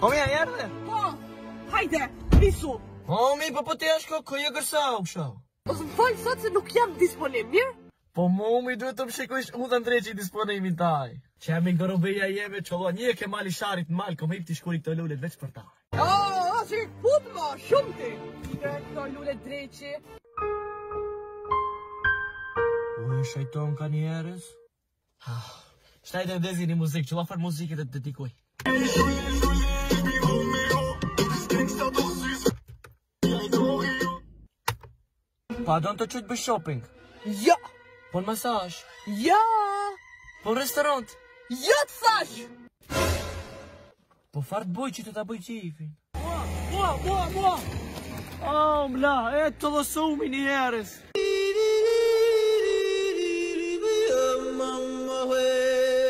Kom igjen, gjør det. Hajde, nisu. Mi po ti është këj e kërsa u kësha. Ose më falë sot se nuk jam disponim, mirë? Po mi duhet të më shikojsh u të ndreqi disponimin taj. Që jam i ngërobeja jeme qëllo, një ke mali sharit mal, kom hip t'i shkuri këto lullet veç për ta. Që putë ma, shumë ti. Këto lullet dreqi. E shajton ka një herës? Shtajt e ndezi një muzikë, që la farë muzikët e të dedikoj. Pa do në të qëtë bëj shopping? Ja! Po në masash? Ja! Po në restorant? Ja të thash! Po farë të boj që të ta bëj qifin? Mua! Mla, e të dhësumi një herës.